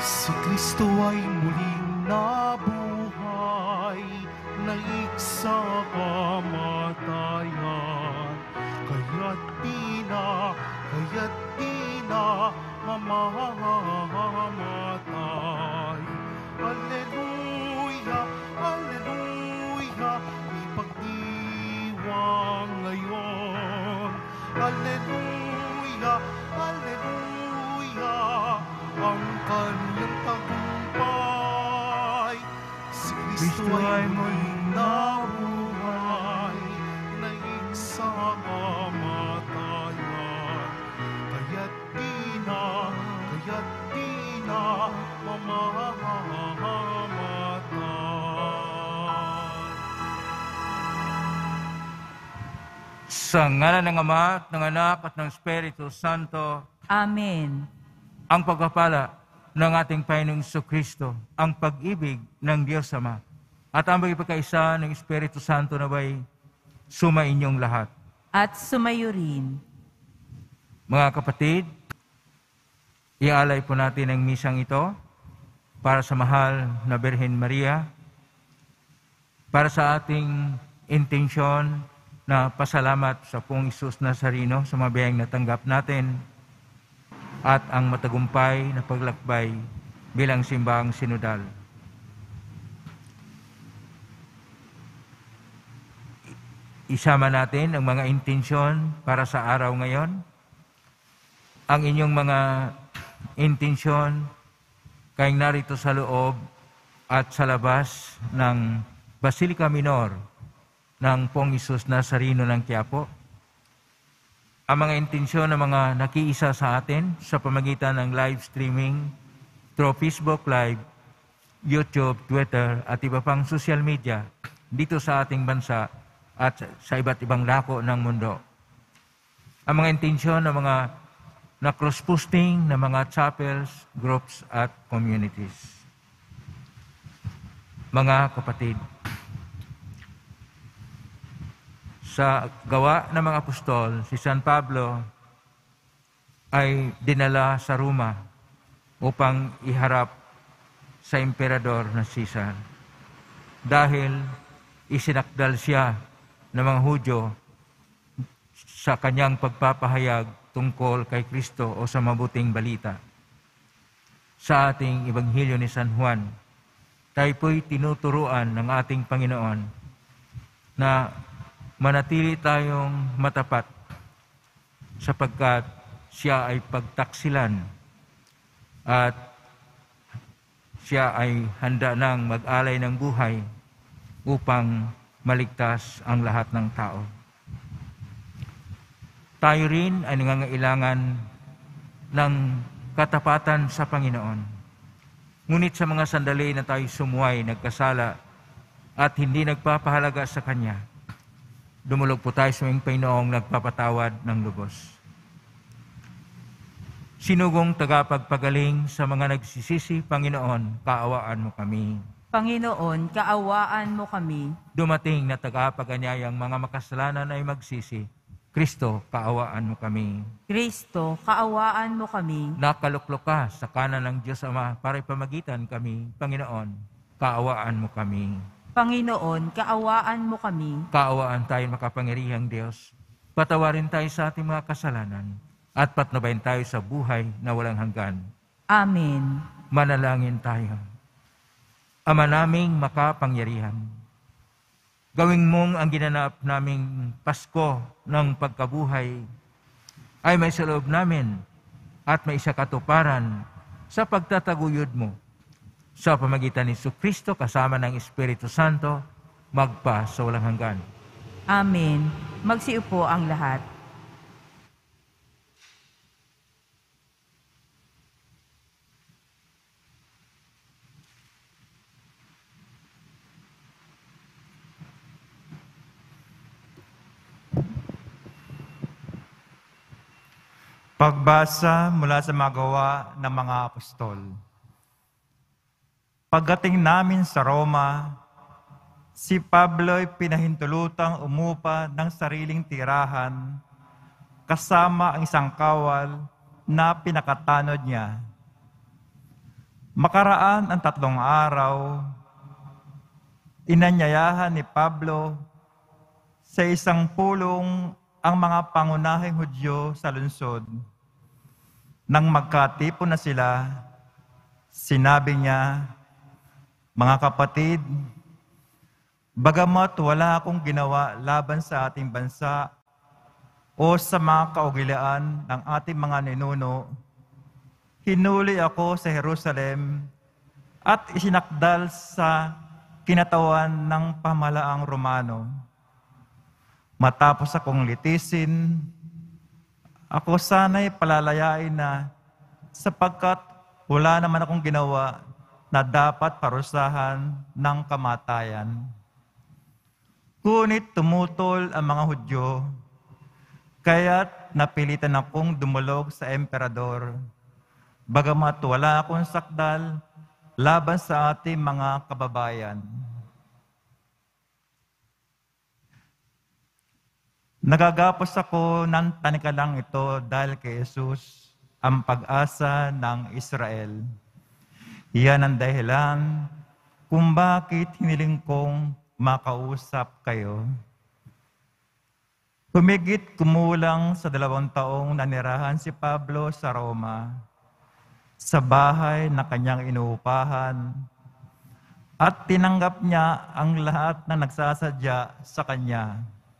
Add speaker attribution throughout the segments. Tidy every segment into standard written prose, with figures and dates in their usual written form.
Speaker 1: Si Kristo ay muling nabuhay, naik sa kamatayan, kaya't di na mamamatay. Alleluia, alleluia, ipagdiwang ngayon. Alleluia, alleluia, ang kanyang tagumpay. Si Kristo ay muling nabuhay, naik sa kamatayan, kaya't di na mamamatay.
Speaker 2: Sa ngalan ng Ama, at ng Anak, at ng Espiritu Santo.
Speaker 3: Amen.
Speaker 2: Ang pagpapala ng ating Panginoong Jesucristo, ang pag-ibig ng Diyos Ama, at ang pagkakaisa ng Espiritu Santo naway sumainyong lahat.
Speaker 3: At sumayo rin.
Speaker 2: Mga kapatid, ialay po natin ang misang ito para sa mahal na Birhen Maria, para sa ating intensyon na pasalamat sa Poong Isus Nazareno sa mga biyayang natanggap natin at ang matagumpay na paglakbay bilang simbahang sinodal. Isama natin ang mga intensyon para sa araw ngayon. Ang inyong mga intensyon kayong narito sa loob at sa labas ng Basilica Minor ng Poong Isus Nazareno ng Quiapo. Ang mga intensyon ng mga nakiisa sa atin sa pamagitan ng live streaming through Facebook Live, YouTube, Twitter at iba pang social media dito sa ating bansa at sa iba't ibang dako ng mundo. Ang mga intensyon ng mga na-cross-posting ng mga chapels, groups at communities. Mga kapatid, sa gawa ng mga apostol, si San Pablo ay dinala sa Roma upang iharap sa emperador na Caesar. Dahil isinakdal siya ng mga Hudyo sa kanyang pagpapahayag tungkol kay Kristo o sa mabuting balita. Sa ating Ebanghelyo ni San Juan, tayo po'y tinuturuan ng ating Panginoon na manatili tayong matapat sapagkat siya ay pagtaksilan at siya ay handa nang mag-alay ng buhay upang maligtas ang lahat ng tao. Tayo rin ay nangangailangan ng katapatan sa Panginoon. Ngunit sa mga sandali na tayo sumuway, nagkasala at hindi nagpapahalaga sa Kanya, dumulog po tayo sa aming Panginoong nagpapatawad ng lubos. Sinugong tagapagpagaling sa mga nagsisisi, Panginoon, kaawaan mo kami.
Speaker 3: Panginoon, kaawaan mo kami.
Speaker 2: Dumating na tagapaganyayang mga makasalanan ay magsisi, Kristo, kaawaan mo kami.
Speaker 3: Kristo, kaawaan mo kami.
Speaker 2: Nakaluklok ka sa kanan ng Diyos Ama para ipamagitan kami, Panginoon, kaawaan mo kami.
Speaker 3: Panginoon, kaawaan mo kami.
Speaker 2: Kaawaan tayo makapangyarihang Diyos. Patawarin tayo sa ating mga kasalanan at patnubayan tayo sa buhay na walang hanggan.
Speaker 3: Amen.
Speaker 2: Manalangin tayo. Ama naming makapangyarihan, gawing mong ang ginanap naming Pasko ng pagkabuhay ay may sa loob namin at may isa katuparan sa pagtataguyod mo sa pamagitan ni Jesucristo kasama ng Espiritu Santo magpa sa walang hanggan.
Speaker 3: Amen. Magsiupo ang lahat.
Speaker 4: Pagbasa mula sa mga gawa ng mga apostol. Pagdating namin sa Roma, si Pablo'y pinahintulutang umupa ng sariling tirahan kasama ang isang kawal na pinakatanod niya. Makaraan ang 3 araw, inanyayahan ni Pablo sa isang pulong ang mga pangunahing Hudyo sa lungsod. Nang magkatipon na sila, sinabi niya, "Mga kapatid, bagamat wala akong ginawa laban sa ating bansa o sa mga kaugilian ng ating mga ninuno, hinuli ako sa Jerusalem at isinakdal sa kinatawan ng pamahalaang Romano. Matapos akong litisin, ako sana'y palalayain na sapagkat wala naman akong ginawa na dapat parusahan ng kamatayan. Ngunit tumutol ang mga Hudyo, kaya't napilitan akong dumulog sa emperador, bagamat wala akong sakdal laban sa ating mga kababayan. Nagagapos ako ng tanikalang ito dahil kay Jesus, ang pag-asa ng Israel. Iyan ang dahilan kung bakit hiniling kong makausap kayo. Humigit kumulang sa 2 taong nanirahan si Pablo sa Roma, sa bahay na kanyang inuupahan, at tinanggap niya ang lahat na nagsasadya sa kanya.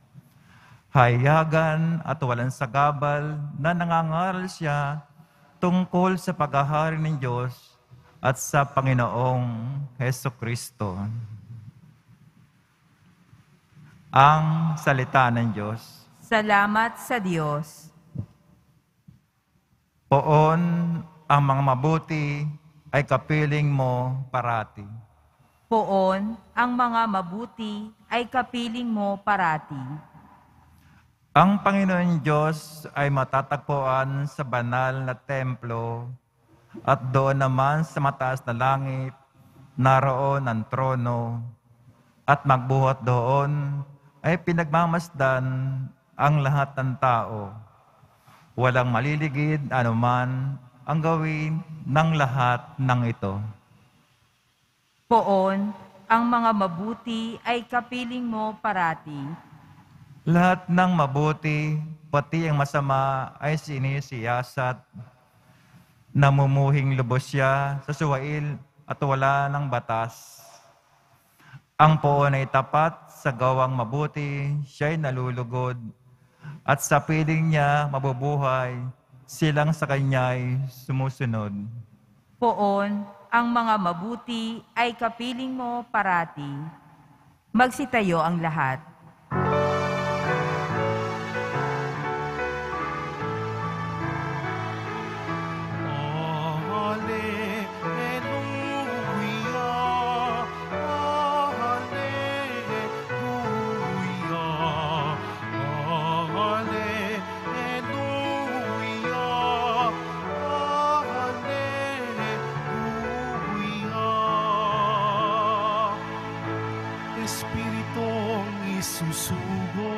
Speaker 4: Hayagan at walang sagabal na nangangaral siya tungkol sa paghahari ng Diyos at sa Panginoong Hesukristo. Ang salita ng Diyos.
Speaker 3: Salamat sa Diyos.
Speaker 4: Poon ang mga mabuti ay kapiling mo parati.
Speaker 3: Poon ang mga mabuti ay kapiling mo parati.
Speaker 4: Ang Panginoon Diyos ay matatagpuan sa banal na templo at doon naman sa mataas na langit, naroon ang trono at magbuhat doon ay pinagmamasdan ang lahat ng tao. Walang maliligid anuman ang gawin ng lahat ng ito.
Speaker 3: Poon ang mga mabuti ay kapiling mo parati.
Speaker 4: Lahat ng mabuti, pati ang masama ay sinisiyasat. Namumuhing lubos siya sa suwail at wala ng batas. Ang poon ay tapat sa gawang mabuti, siya'y nalulugod. At sa piling niya mabubuhay, silang sa kanya'y sumusunod.
Speaker 3: Poon ang mga mabuti ay kapiling mo parati. Magsitayo ang lahat.
Speaker 1: Espiritong isusugo,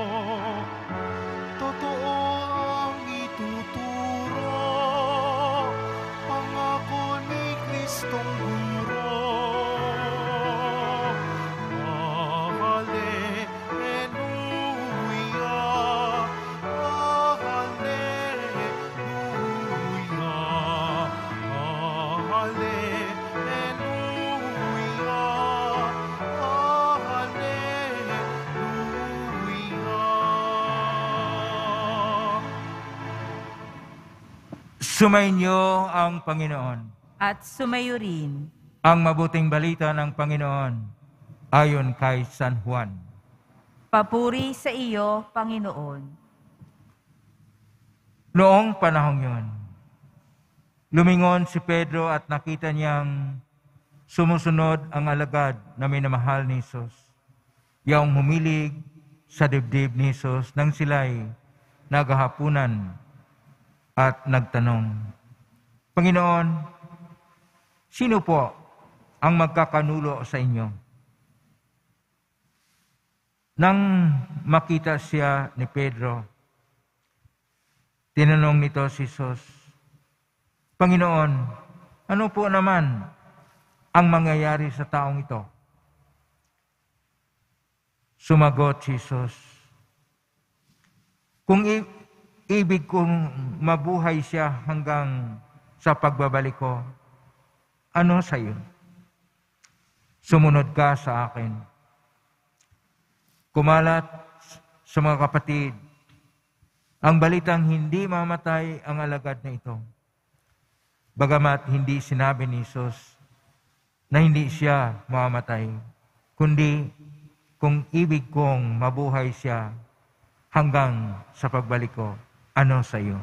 Speaker 1: totoo ang ituturo, pangako ni Kristong guro. Hallelujah, hallelujah,
Speaker 2: Sumainyo ang Panginoon.
Speaker 3: At sumayo rin.
Speaker 2: Ang mabuting balita ng Panginoon ayon kay San Juan.
Speaker 3: Papuri sa iyo, Panginoon.
Speaker 2: Noong panahong yun, lumingon si Pedro at nakita niyang sumusunod ang alagad na minamahal ni Jesus. Yaong humilig sa dibdib ni Jesus nang sila'y naghahapunan at nagtanong, Panginoon, sino po ang magkakanulo sa inyo? Nang makita siya ni Pedro, tinanong nito si Jesus, Panginoon, ano po naman ang mangyayari sa taong ito? Sumagot si Jesus, kung ibig kong mabuhay siya hanggang sa pagbabalik ko, ano sa iyo? Sumunod ka sa akin. Kumalat sa mga kapatid ang balitang hindi mamatay ang alagad na ito. Bagamat hindi sinabi ni Jesus na hindi siya mamamatay, kundi kung ibig kong mabuhay siya hanggang sa pagbalik ko, ano sa iyo?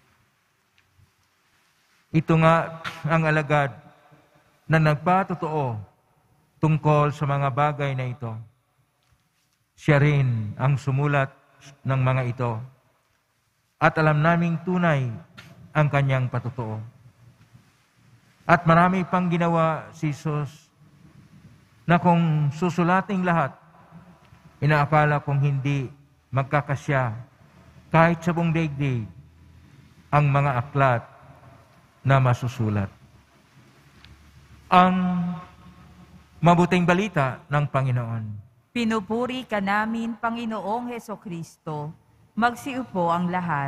Speaker 2: Ito nga ang alagad na nagpatotoo tungkol sa mga bagay na ito. Siya rin ang sumulat ng mga ito at alam naming tunay ang kanyang patotoo. At marami pang ginawa si Jesus na kung susulating lahat, inaakala kong hindi magkakasya kahit sa buong daigdig ang mga aklat na masusulat. Ang mabuting balita ng Panginoon.
Speaker 3: Pinupuri ka namin, Panginoong Hesukristo. Magsiupo ang lahat.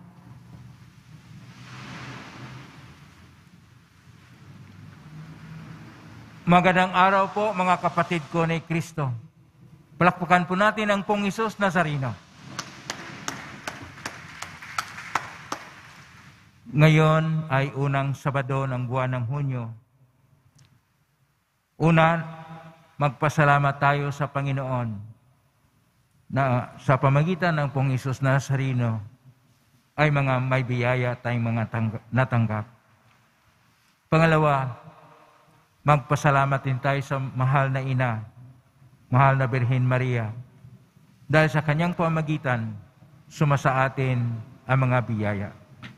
Speaker 2: Magandang araw po mga kapatid ko ni Kristo. Palakpakan po natin ang Pong Hesus Nazareno. Ngayon ay unang Sabado ng buwan ng Hunyo. Una, magpasalamat tayo sa Panginoon na sa pamagitan ng Pong Hesus Nazareno ay mga may biyaya tayong mga natanggap. Pangalawa, magpasalamat din tayo sa mahal na ina, mahal na Birhen Maria, dahil sa kanyang pamagitan, sumasa atin ang mga biyaya.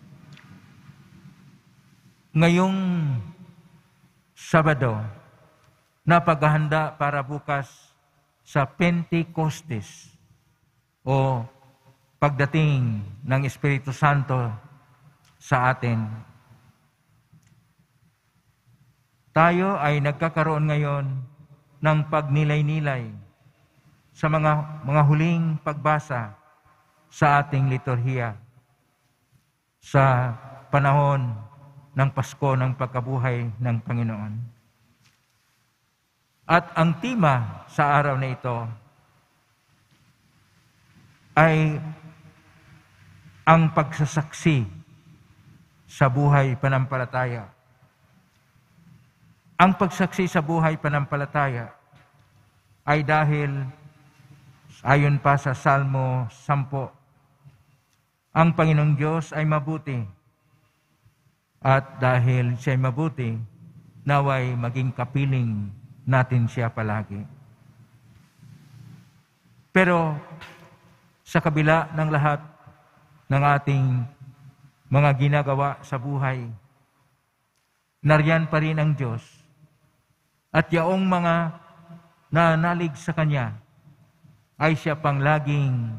Speaker 2: Ngayong Sabado, na paghahanda para bukas sa Pentecostes o pagdating ng Espiritu Santo sa atin, tayo ay nagkakaroon ngayon ng pagnilay-nilay sa mga huling pagbasa sa ating liturhiya sa panahon ng Pasko ng pagkabuhay ng Panginoon. At ang tema sa araw na ito ay ang pagsasaksi sa buhay panampalataya. Ang pagsaksi sa buhay panampalataya ay dahil, ayon pa sa Salmo 10, ang Panginoong Diyos ay mabuti. At dahil siya ay mabuti, naway maging kapiling natin siya palagi. Pero sa kabila ng lahat ng ating mga ginagawa sa buhay, nariyan pa rin ang Diyos. At yaong mga nanalig sa Kanya ay siya pang laging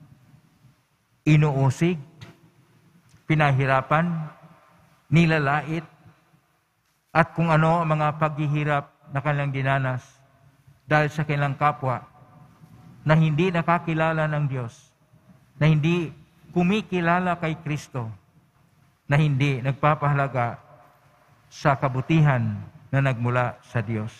Speaker 2: inuusig, pinahirapan, nilalait, at kung ano ang mga paghihirap na kanilang dinanas dahil sa kanilang kapwa na hindi nakakilala ng Diyos, na hindi kumikilala kay Kristo, na hindi nagpapahalaga sa kabutihan na nagmula sa Diyos.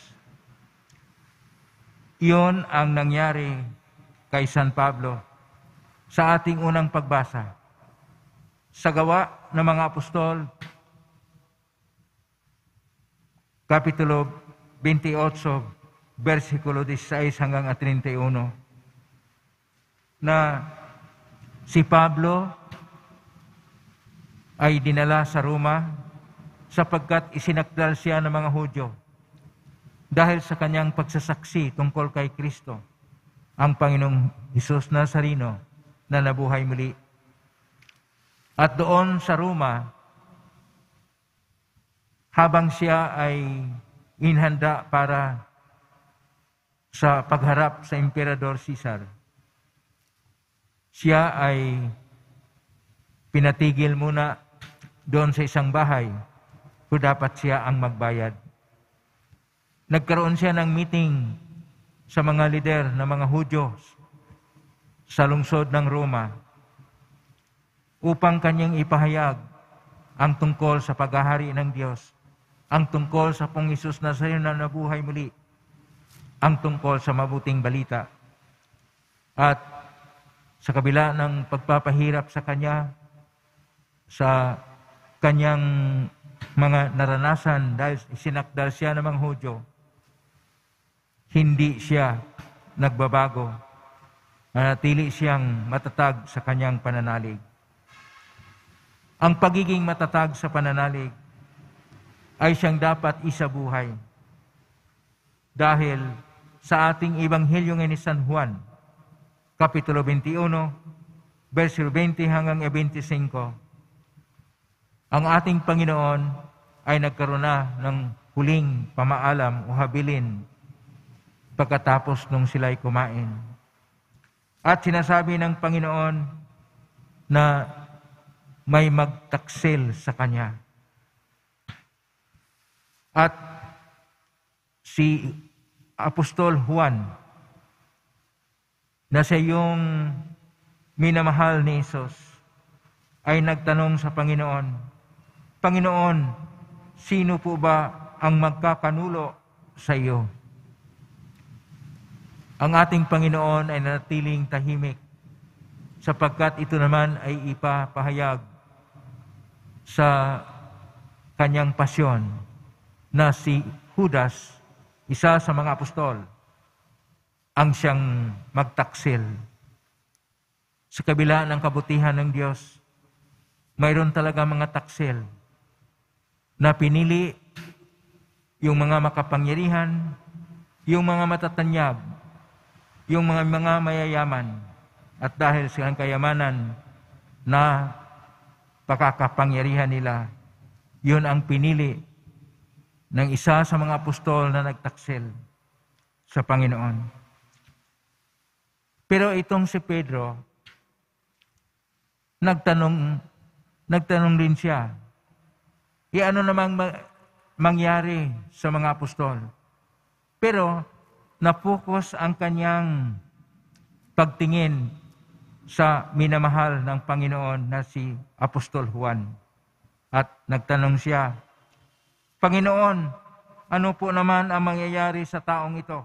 Speaker 2: Iyon ang nangyari kay San Pablo sa ating unang pagbasa. Sa Gawa ng mga Apostol, Kapitulo 28, versikulo 16 hanggang 31, na si Pablo ay dinala sa Roma sapagkat isinakdal siya ng mga Hudyo dahil sa kanyang pagsasaksi tungkol kay Kristo, ang Panginoong Hesus Nazareno na nabuhay muli. At doon sa Roma, habang siya ay inhanda para sa pagharap sa Emperador Caesar, siya ay pinatigil muna doon sa isang bahay kung dapat siya ang magbayad. Nagkaroon siya ng meeting sa mga lider ng mga Hudyo sa lungsod ng Roma upang kanyang ipahayag ang tungkol sa paghahari ng Diyos, ang tungkol sa Pong Hesus Nazareno na nabuhay muli, ang tungkol sa mabuting balita. At sa kabila ng pagpapahirap sa kanya, sa kanyang mga naranasan dahil sinakdal siya ng mga Hudyo, hindi siya nagbabago. Nanatili siyang matatag sa kanyang pananalig. Ang pagiging matatag sa pananalig ay siyang dapat isabuhay. Dahil sa ating Ebanghelyo ngayon ni San Juan, Kapitulo 21, versikulo 20 hanggang 25, ang ating Panginoon ay nagkaroon na ng huling pamaalam o habilin pagkatapos nung sila'y kumain. At sinasabi ng Panginoon na may magtaksil sa Kanya. At si Apostol Juan, na siya yung minamahal ni Jesus, ay nagtanong sa Panginoon, Panginoon, sino po ba ang magkakanulo sa iyo? Ang ating Panginoon ay nanatiling tahimik sapagkat ito naman ay ipapahayag sa kanyang pasyon na si Judas, isa sa mga apostol, ang siyang magtaksil. Sa kabila ng kabutihan ng Diyos, mayroon talaga mga taksil na pinili yung mga makapangyarihan, yung mga matatanyag, yung mga mayayaman, at dahil sa kayamanan na pakakapangyarihan nila, yun ang pinili ng isa sa mga apostol na nagtaksil sa Panginoon. Pero itong si Pedro, nagtanong din siya, ano namang mangyari sa mga apostol? Pero napokus ang kanyang pagtingin sa minamahal ng Panginoon na si Apostol Juan. At nagtanong siya, Panginoon, ano po naman ang mangyayari sa taong ito?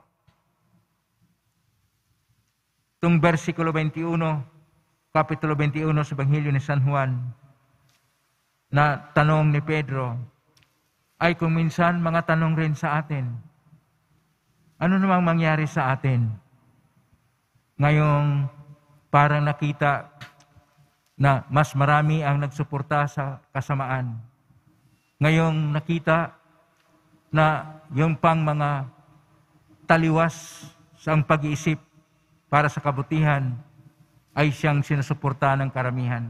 Speaker 2: Itong versikulo 21, Kapitulo 21 sa Ebanghelyo ni San Juan, na tanong ni Pedro, ay kung minsan mga tanong rin sa atin, ano namang mangyari sa atin? Ngayong parang nakita na mas marami ang nagsuporta sa kasamaan. Ngayong nakita na yung pang mga taliwas sa pag-iisip para sa kabutihan ay siyang sinusuporta ng karamihan.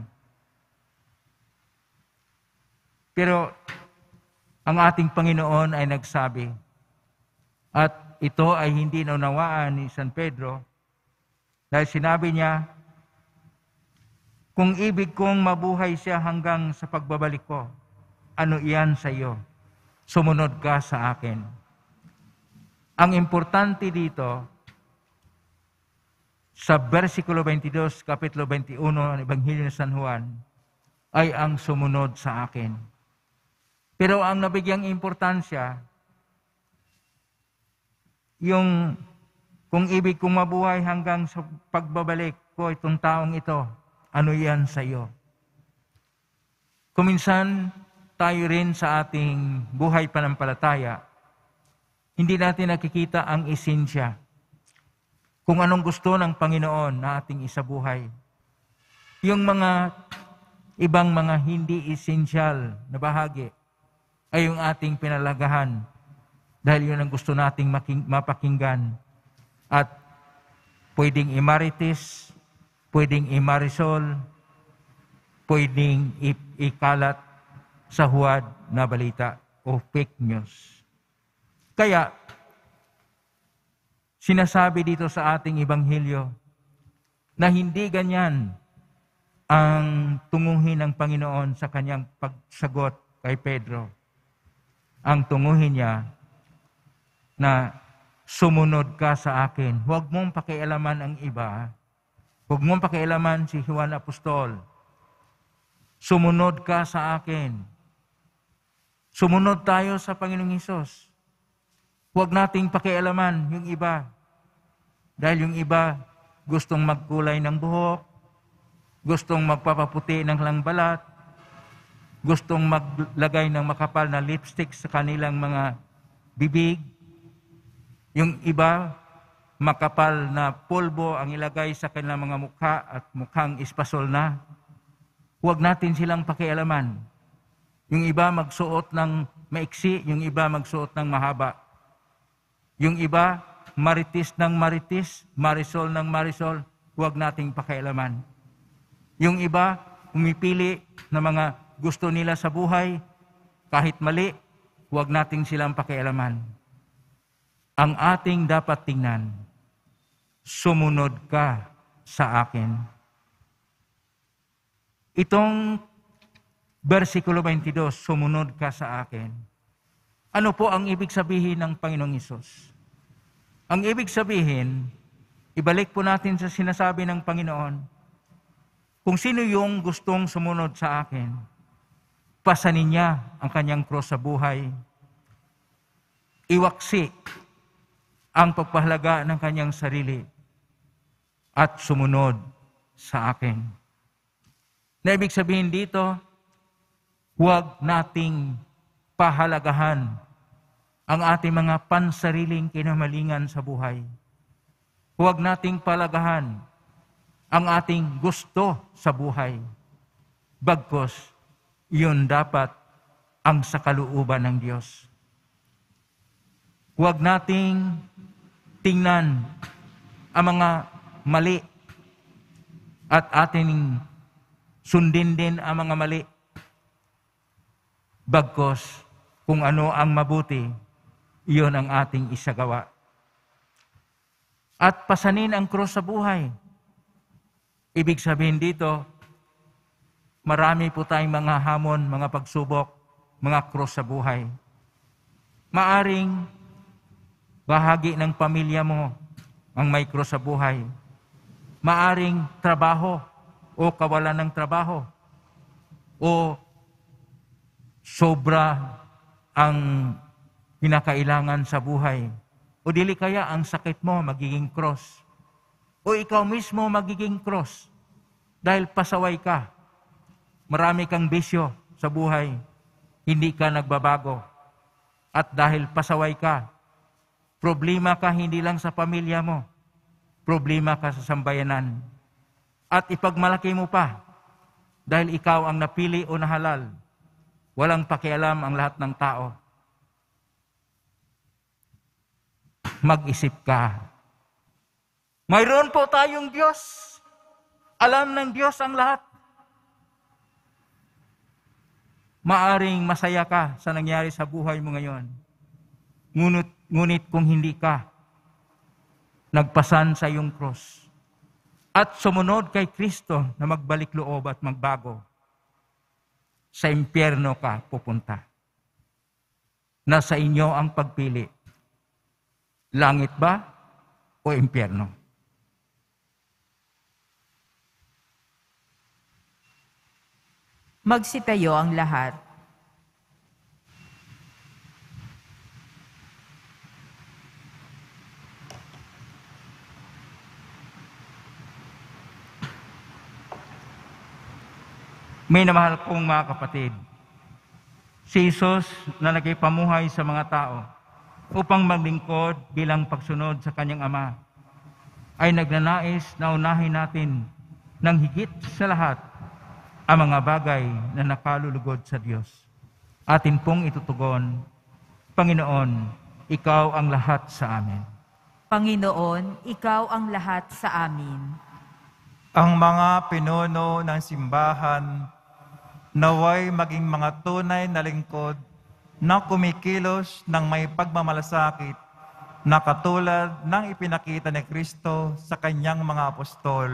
Speaker 2: Pero ang ating Panginoon ay nagsabi, at ito ay hindi naunawaan ni San Pedro, dahil sinabi niya, kung ibig kong mabuhay siya hanggang sa pagbabalik ko, ano iyan sa iyo? Sumunod ka sa akin. Ang importante dito, sa versikulo 22, Kapitulo 21 ng Ebanghelyo ni San Juan, ay ang sumunod sa akin. Pero ang nabigyang importansya, yung kung ibig kong mabuhay hanggang sa pagbabalik ko itong taong ito, ano yan sa iyo? Kuminsan, tayo rin sa ating buhay panampalataya, hindi natin nakikita ang esensya, kung anong gusto ng Panginoon na ating isabuhay. Yung mga ibang mga hindi esensyal na bahagi ay yung ating pinalagahan dahil yun ang gusto nating mapakinggan. At pwedeng imarites, pwedeng imarisol, pwedeng ikalat sa huwad na balita o fake news. Kaya, sinasabi dito sa ating Ebanghelyo na hindi ganyan ang tunguhin ng Panginoon sa kanyang pagsagot kay Pedro. ang tunguhin niya na sumunod ka sa akin. Huwag mong pakialaman ang iba. Huwag mong pakialaman si Juan Apostol. Sumunod ka sa akin. Sumunod tayo sa Panginoong Hesus. Huwag nating pakialaman yung iba. Dahil yung iba gustong magkulay ng buhok, gustong magpapaputi ng langbalat, gustong maglagay ng makapal na lipstick sa kanilang mga bibig. Yung iba, makapal na pulbo ang ilagay sa kanilang mga mukha at mukhang ispasol na. Huwag natin silang pakialaman. Yung iba magsuot ng maiksi, yung iba magsuot ng mahaba. Yung iba, maritis ng maritis, marisol ng marisol, huwag nating pakialaman. Yung iba, umipili na mga gusto nila sa buhay, kahit mali, huwag nating silang pakialaman. Ang ating dapat tingnan, sumunod ka sa akin. Itong versikulo 22, sumunod ka sa akin. Ano po ang ibig sabihin ng Panginoong Hesus? Ang ibig sabihin, ibalik po natin sa sinasabi ng Panginoon, kung sino yung gustong sumunod sa akin, pasanin niya ang kanyang cross sa buhay. Iwaksi ang pagpahalaga ng kanyang sarili at sumunod sa akin. Na ibig sabihin dito, huwag nating pahalagahan ang ating mga pansariling kinamalingan sa buhay. Huwag nating palagahan ang ating gusto sa buhay. Bagkus, iyon dapat ang sakalooban ng Diyos. Huwag nating tingnan ang mga mali at ating sundin din ang mga mali. Bagkus, kung ano ang mabuti, iyon ang ating isagawa. At pasanin ang krus sa buhay. Ibig sabihin dito, marami po tayong mga hamon, mga pagsubok, mga krus sa buhay. Maaring bahagi ng pamilya mo ang may krus sa buhay. Maaring trabaho o kawalan ng trabaho. O sobra ang kinakailangan sa buhay. O dili kaya ang sakit mo magiging krus. O ikaw mismo magiging krus dahil pasaway ka. Marami kang bisyo sa buhay, hindi ka nagbabago. At dahil pasaway ka, problema ka hindi lang sa pamilya mo, problema ka sa sambayanan. At ipagmalaki mo pa, dahil ikaw ang napili o nahalal, walang pakialam ang lahat ng tao. Mag-isip ka. Mayroon po tayong Diyos. Alam ng Diyos ang lahat. Maaring masaya ka sa nangyari sa buhay mo ngayon. Ngunit kung hindi ka nagpasan sa iyong cross at sumunod kay Kristo na magbalik loob at magbago, sa impyerno ka pupunta. Nasa inyo ang pagpili. Langit ba o impyerno?
Speaker 3: Magsitayo ang lahat.
Speaker 2: May namahal kong mga kapatid, si Jesus na nagpamuhay sa mga tao upang maglingkod bilang pagsunod sa kanyang Ama, ay nagnanais na unahin natin ng higit sa lahat ang mga bagay na nakalulugod sa Diyos. Atin pong itutugon, Panginoon, Ikaw ang lahat sa amin.
Speaker 3: Panginoon, Ikaw ang lahat sa amin.
Speaker 4: Ang mga pinuno ng simbahan naway maging mga tunay na lingkod na kumikilos ng may pagmamalasakit na katulad ng ipinakita ni Kristo sa kanyang mga apostol.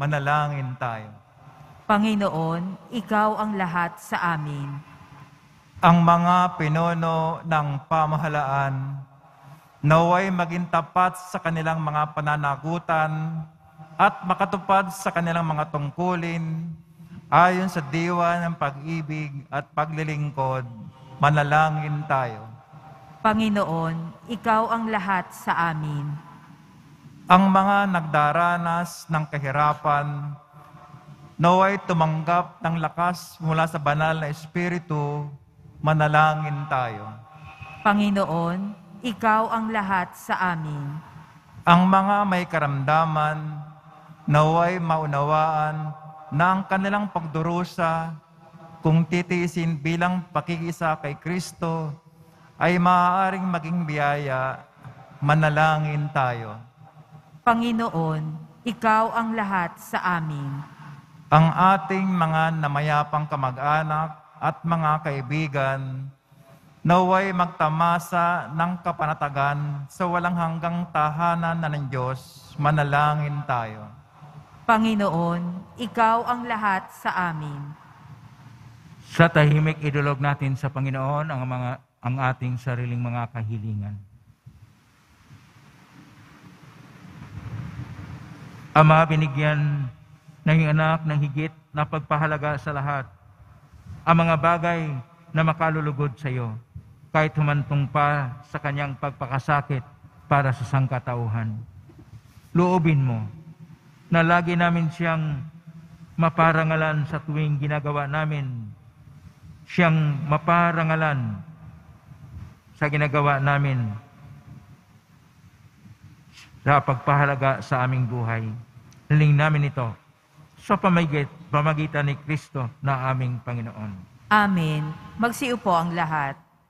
Speaker 4: Manalangin tayo.
Speaker 3: Panginoon, Ikaw ang lahat sa amin.
Speaker 4: ang mga pinuno ng pamahalaan naway maging tapat sa kanilang mga pananagutan at makatupad sa kanilang mga tungkulin ayon sa diwa ng pag-ibig at paglilingkod. Manalangin tayo.
Speaker 3: Panginoon, Ikaw ang lahat sa amin.
Speaker 4: Ang mga nagdaranas ng kahirapan naway tumanggap ng lakas mula sa banal na Espiritu. Manalangin tayo.
Speaker 3: Panginoon, Ikaw ang lahat sa amin.
Speaker 4: Ang mga may karamdaman naway maunawaan na ang kanilang pagdurusa kung titiisin bilang pakikisa kay Kristo ay maaaring maging biyaya. Manalangin tayo.
Speaker 3: Panginoon, Ikaw ang lahat sa amin.
Speaker 4: Ang ating mga namayapang kamag-anak at mga kaibigan naway magtamasa ng kapanatagan sa walang hanggang tahanan na ng Diyos. Manalangin tayo.
Speaker 3: Panginoon, Ikaw ang lahat sa amin.
Speaker 2: Sa tahimik idulog natin sa Panginoon ang ating sariling mga kahilingan. Ama, binigyan ng anak ng higit na pagpahalaga sa lahat ang mga bagay na makalulugod sa iyo, kahit humantong pa sa kanyang pagpakasakit para sa sangkatauhan. Loobin mo na lagi namin siyang maparangalan sa tuwing ginagawa namin, siyang maparangalan sa ginagawa namin sa pagpahalaga sa aming buhay. Hiling namin ito sa pamagitan ni Kristo na aming Panginoon.
Speaker 3: Amen. Magsiupo ang lahat.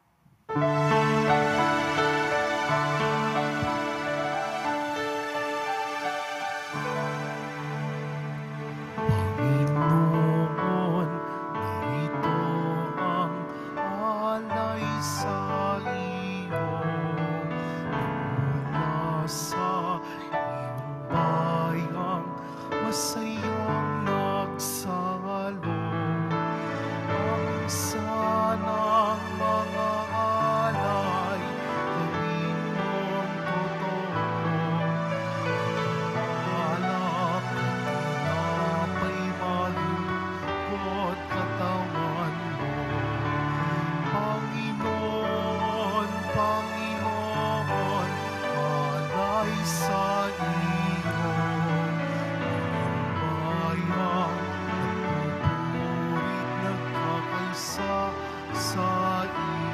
Speaker 1: Panginoon, narito ang alay sa iyo. Mula sa iyong bayang masayang nagsalo. Ang sanang mga alay, gawin mong totoo. Alak at tinapay malulugod katawan mo. Panginoon, Panginoon, alay sa iyo. Bayang nagpupurit, nagkakaisa sa iyo.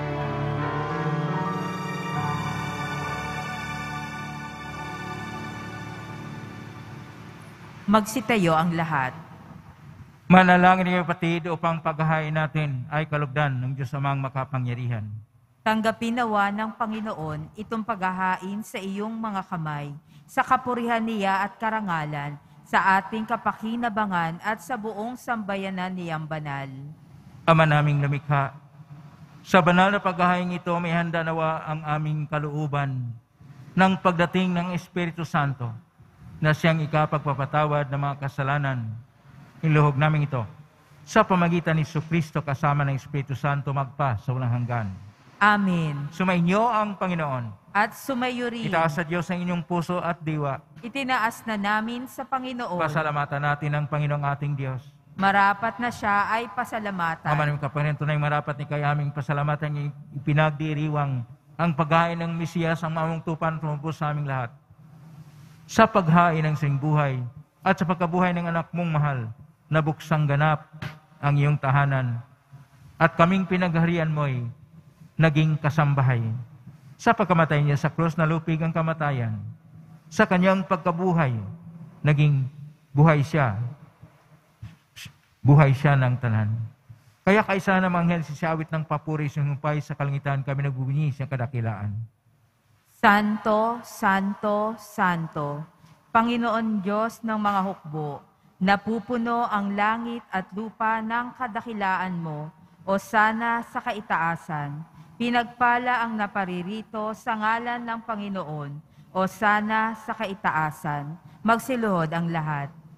Speaker 3: Magsitayo ang lahat.
Speaker 2: Manalangin niyo, kapatid, upang paghahain natin ay kalugdan ng Diyos Amang makapangyarihan.
Speaker 3: Tanggapin nawa ng Panginoon itong paghahain sa iyong mga kamay, sa kapurihan niya at karangalan, sa ating kapakinabangan at sa buong sambayanan niyang banal.
Speaker 2: Ama naming lumikha, sa banal na paghahain ito may handa nawa ang aming kalooban ng pagdating ng Espiritu Santo na siyang ikapagpapatawad ng mga kasalanan. Iluhog namin ito sa pamagitan ni Kristo kasama ng Espiritu Santo magpa sa walang hanggan.
Speaker 3: Amen.
Speaker 2: Sumainyo ang Panginoon.
Speaker 3: At sumayo rin.
Speaker 2: Itaas sa Diyos ang inyong puso at diwa.
Speaker 3: Itinaas na namin sa Panginoon.
Speaker 2: Pasalamatan natin ang Panginoong ating Diyos.
Speaker 3: Marapat na siya ay pasalamatan.
Speaker 2: Ama namin kaparinto na yung marapat ni kay aming pasalamatan ipinagdiriwang ang paghain ng Mesiyas ang mamong tupan tumubos sa aming lahat. Sa paghain ng sing buhay at sa pagkabuhay ng anak mong mahal, nabuksang ganap ang iyong tahanan at kaming pinagharian mo'y naging kasambahay. Sa pagkamatay niya sa krus, nalupig ang kamatayan. Sa kanyang pagkabuhay, naging buhay siya. Buhay siya ng tanan. Kaya kaisa na manghel si siawit ng papuri sa humpay sa kalangitan kami nagbubunyi sa kadakilaan.
Speaker 3: Santo, Santo, Santo, Panginoon Diyos ng mga hukbo, napupuno ang langit at lupa ng kadakilaan mo, o sana sa kaitaasan. Pinagpala ang naparirito sa ngalan ng Panginoon, o sana sa kaitaasan. Magsiluhod ang lahat.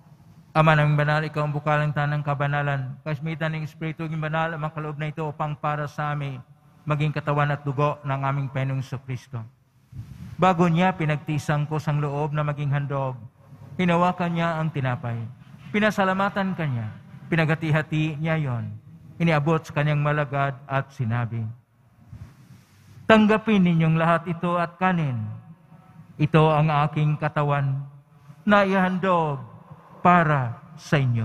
Speaker 2: Ama naming banal, ikaw ang bukalang tanang kabanalan. Kasmitan ng Espiritu ng banal, ang kaloob na ito upang para sa amin, maging katawan at dugo ng aming Panginoong Kristo. Bago niya pinagtisang ko sang loob na maging handog, hinawakan niya ang tinapay. Pinasalamatan kanya, pinagati-hati niya yon. Iniabot sa kanyang malagad at sinabi, tanggapin ninyong lahat ito at kanin. Ito ang aking katawan na ihandog para sa inyo.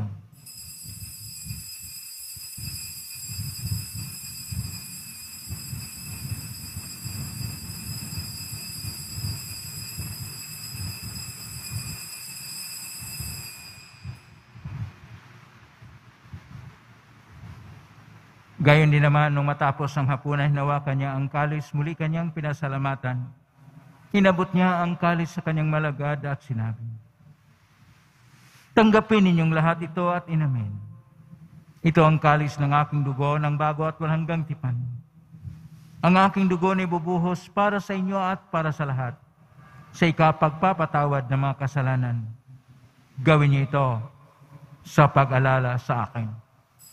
Speaker 2: Gayon din naman, nung matapos ang hapunan, hinawakan niya ang kalis, muli kanyang pinasalamatan. Inabot niya ang kalis sa kanyang malagad at sinabi, tanggapin ninyong lahat ito at inamin. Ito ang kalis ng aking dugo ng bago at walang hanggang tipan. Ang aking dugo na ibubuhos para sa inyo at para sa lahat, sa ikapagpapatawad ng mga kasalanan. Gawin niyo ito sa pag-alala sa akin.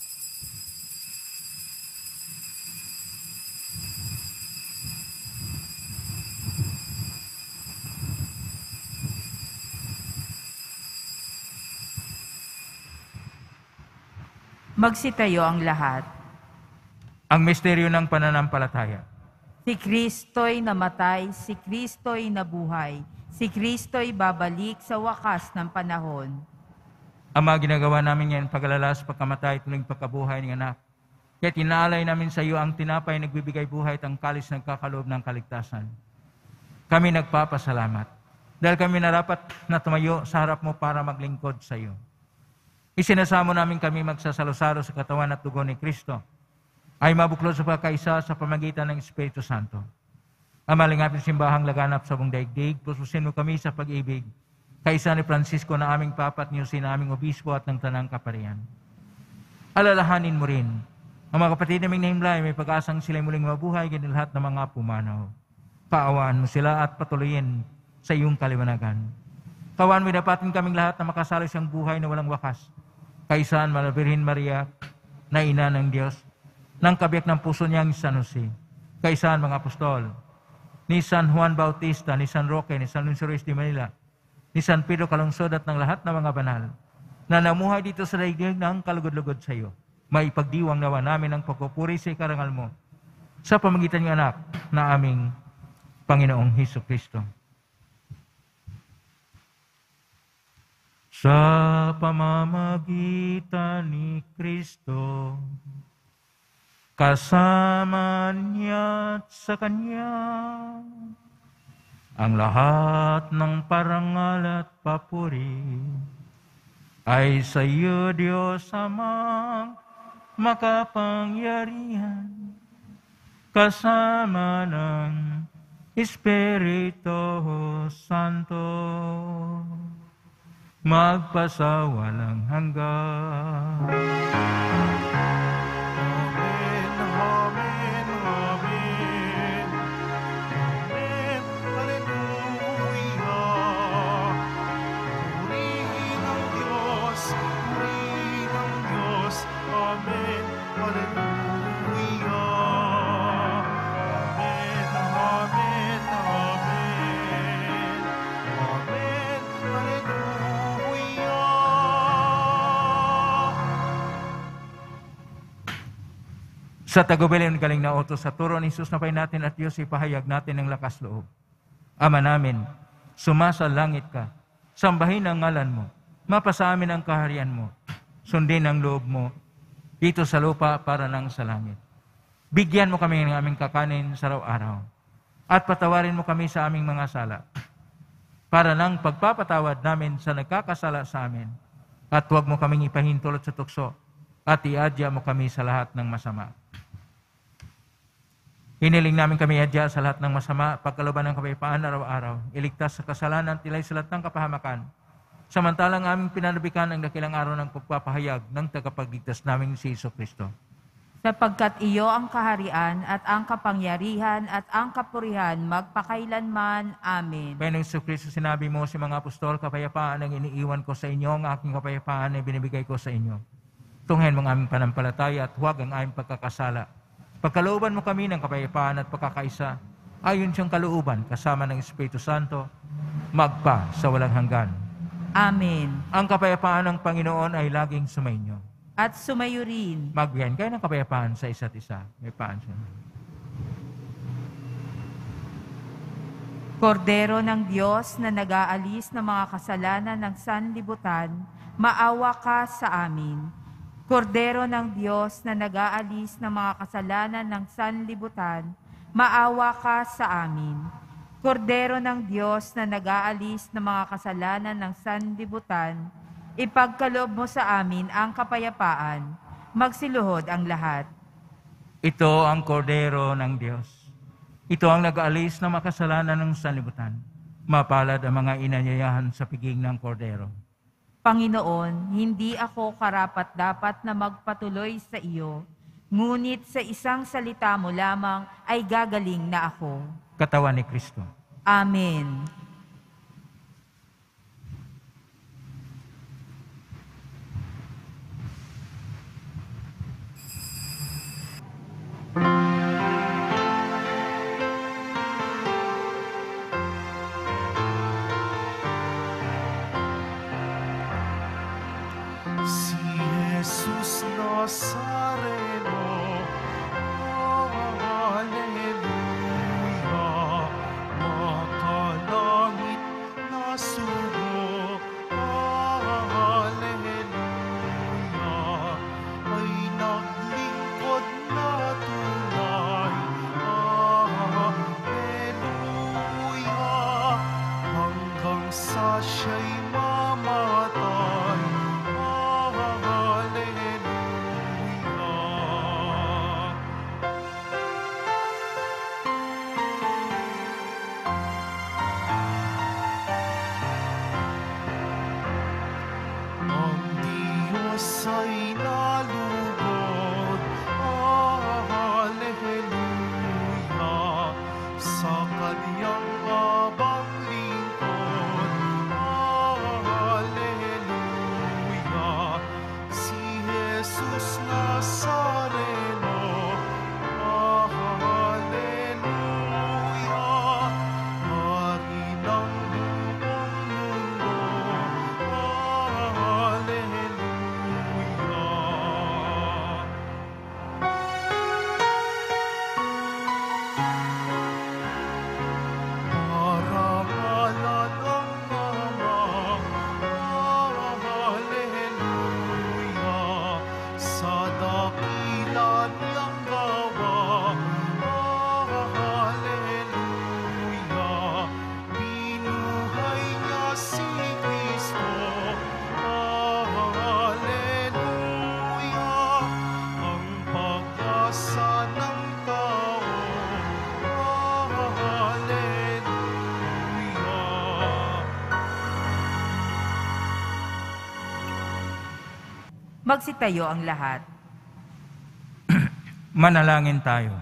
Speaker 3: Magsitayo ang lahat.
Speaker 2: Ang misteryo ng pananampalataya.
Speaker 3: Si Kristo'y namatay, si Kristo'y nabuhay, si Kristo'y babalik sa wakas ng panahon.
Speaker 2: Ama, ginagawa namin yan pag-alala sa pagkamatay at muling pagkabuhay ng anak. Kaya tinaalay namin sa iyo ang tinapay nagbibigay buhay at ang kalis nagkakaloob ng kaligtasan. Kami nagpapasalamat dahil kami narapat na tumayo sa harap mo para maglingkod sa iyo. Isinasamo namin kami magsasalo-salo sa katawan at dugo ni Kristo ay mabuklod sa pagkaisa sa pamagitan ng Espiritu Santo. Ama, lingapin simbahang laganap sa buong daigdig, pususin mo kami sa pag-ibig, kaisa ni Francisco na aming Papa at Niyosin na aming Obispo at ng Tanang Kaparian. Alalahanin mo rin ang mga kapatid naming nahimlay, may pag-asang sila'y muling mabuhay, ganyan lahat ng mga pumanaw. Kaawaan mo sila at patuloyin sa iyong kaliwanagan. Kawan mo dapatin kaming lahat na makasalo siyang buhay na walang wakas. Kaisaan Malabirhin Maria, na ina ng Diyos, ng kabiyak ng puso niyang San Jose. Kaisaan mga apostol, ni San Juan Bautista, ni San Roque, ni San Luis de Manila, ni San Pedro Calungsod at ng lahat ng mga banal, na namuhay dito sa daigdig ng kalugod-lugod sa iyo. Maipagdiwang nawa namin ang pagpupuri sa ikarangal mo sa pamagitan ng anak na aming Panginoong Hesukristo. Sa pamamagitan ni Kristo, kasama niya at sa Kanya, ang lahat ng parangal at papuri ay sa iyo, Diyos Amang makapangyarihan, kasama ng Espiritu Santo, magpasawalang hanggan.
Speaker 1: Amen, amen, amen. Amen, hallelujah. Purihin ang Diyos, purihin ang Diyos. Amen, hallelujah. Amen, amen, amen. Amen, hallelujah.
Speaker 2: Sa tagubilin galing na utos sa turo ni Jesus na pay natin at Diyos, ipahayag natin ng lakas loob. Ama namin, sumasa langit ka, sambahin ang ngalan mo, mapasa amin ang kaharian mo, sundin ang loob mo, dito sa lupa para nang sa langit. Bigyan mo kami ng aming kakanin sa araw-araw, at patawarin mo kami sa aming mga sala, para nang pagpapatawad namin sa nagkakasala sa amin, at huwag mo kaming ipahintulot sa tukso, at iadya mo kami sa lahat ng masama. Hiniling namin kami adya sa lahat ng masama, pagkalooban ng kapayapaan araw-araw, iligtas sa kasalanan, tilay sa lahat ng kapahamakan, samantalang aming pinanabikan ang dakilang araw ng pagpapahayag ng tagapagligtas namin si Jesu Kristo.
Speaker 3: sapagkat iyo ang kaharian at ang kapangyarihan at ang kapurihan magpakailanman. Amen.
Speaker 2: Panginoong Kristo, sinabi mo sa mga apostol, kapayapaan ang iniiwan ko sa inyo, ang aking kapayapaan ay binibigay ko sa inyo. Tunghayan mo ang aming panampalataya at huwag ang aming pagkakasala. Pagkalooban mo kami ng kapayapaan at pagkakaisa, ayon siyang kalooban kasama ng Espiritu Santo, magpa sa walang hanggan.
Speaker 3: Amen.
Speaker 2: Ang kapayapaan ng Panginoon ay laging sumainyo.
Speaker 3: At sumayo rin.
Speaker 2: Magbiyan kayo ng kapayapaan sa isa't isa. May paan siya.
Speaker 3: Kordero ng Diyos na nag-aalis ng mga kasalanan ng sanlibutan, maawa ka sa amin. Kordero ng Diyos na nag-aalis ng mga kasalanan ng sanlibutan, maawa ka sa amin. Kordero ng Diyos na nag-aalis ng mga kasalanan ng sanlibutan, ipagkaloob mo sa amin ang kapayapaan. Magsiluhod ang lahat.
Speaker 2: Ito ang kordero ng Diyos. Ito ang nag-aalis ng makasalanan ng sanlibutan. Mapalad ang mga inanyayahan sa piging ng kordero.
Speaker 3: Panginoon, hindi ako karapat-dapat na magpatuloy sa iyo, ngunit sa isang salita mo lamang ay gagaling na ako.
Speaker 2: Katawan ni Kristo.
Speaker 3: Amen.
Speaker 1: Si Jesus Nazareno, Hallelujah, makalangit na sugo, Hallelujah, ay naglingkod na tunay, Hallelujah, hanggang sa siya'y mamatay, ang Diyos ay nalugod, Hallelujah, sa Kanyang habang lingkod, Hallelujah, si Jesus Nazareno, Hallelujah, Hari ng buong mundo, Hallelujah. Parangalan ang Ama, Hallelujah, sa dakila niyang gawa, Hallelujah, binuhay niya si Kristo, Hallelujah, ang pag-asa ng tao, Hallelujah.
Speaker 3: Magsitayo ang lahat.
Speaker 2: Manalangin tayo.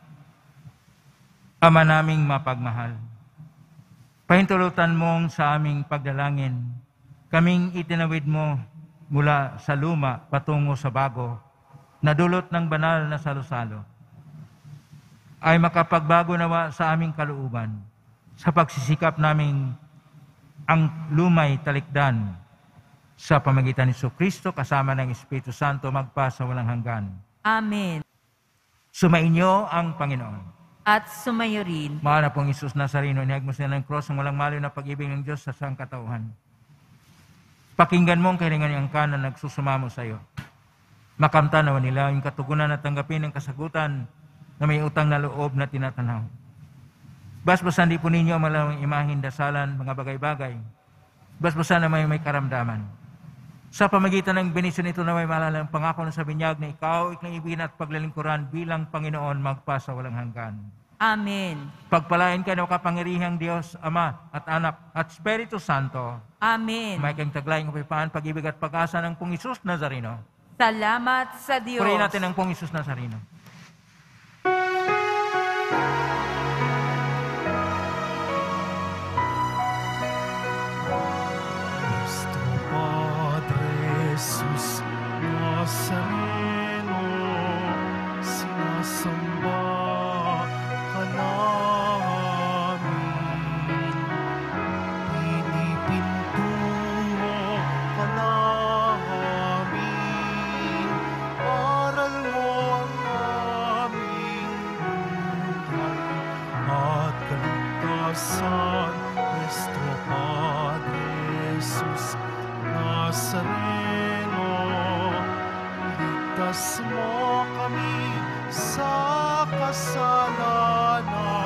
Speaker 2: Ama naming mapagmahal, pahintulutan mong sa aming pagdalangin, kaming itinawid mo mula sa luma patungo sa bago, na dulot ng banal na salo-salo, ay makapagbago nawa sa aming kalooban, sa pagsisikap naming ang lumay talikdan sa pamagitan ni Kristo kasama ng Espiritu Santo magpa sa walang hanggan.
Speaker 3: Amen.
Speaker 2: Sumainyo ang Panginoon.
Speaker 3: At sumayo rin.
Speaker 2: Mahal na pong Isus Nazareno, inihagmos na ng cross ang walang maliw na pag-ibig ng Diyos sa sangkatauhan. Pakinggan mo ang kahilingan ng angkan na nagsusumamo sa iyo. Makamtan naman nila yung katugunan at tanggapin ang kasagutan na may utang na loob na tinatanaw. Basbasan di po ninyo ang malawang imahin, dasalan, mga bagay-bagay. Basbasan na may karamdaman. Sa pamagitan ng benisyon ito na may maalala ang pangako na sa binyag na ikaw, iknaibigin at paglalingkuran bilang Panginoon magpa sa walang hanggan.
Speaker 3: Amen.
Speaker 2: Pagpalain ka ng kapangyarihang Diyos, Ama at Anak at Espiritu Santo.
Speaker 3: Amen.
Speaker 2: May kang taglay ng kapayapaan, pag-ibig at pag-asa ng pong Isus Nazareno.
Speaker 3: Salamat sa Diyos.
Speaker 2: Purihin natin ang Pong Isus Nazareno.
Speaker 1: Nuestro Padre Jesus Nazareno, sinasamba ka namin. Pinipintuho ka namin. Aral mo ang aming buhay at kaligtasan. Nuestro Padre Jesus Nazareno, iligtas mo kami sa kasalanan.